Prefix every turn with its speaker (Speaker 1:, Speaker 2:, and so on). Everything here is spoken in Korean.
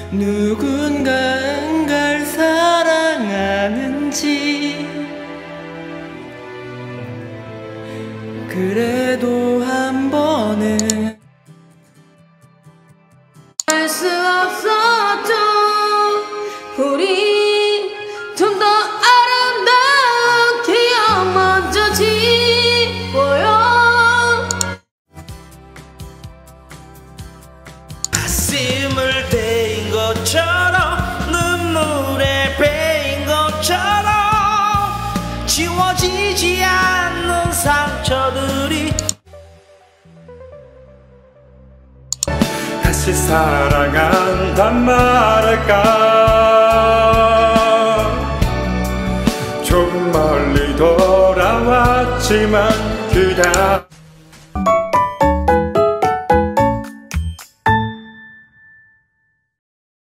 Speaker 1: 누군가를 사랑하는지 그래도 한 번은
Speaker 2: 알 수 없었죠. 우리 좀 더 아름다운 기억 먼저 지워요.
Speaker 3: 가슴을 베인 것처럼 눈물에 베인 것처럼 지워지지 않는 상처들이
Speaker 4: 다시 사랑한단 말할까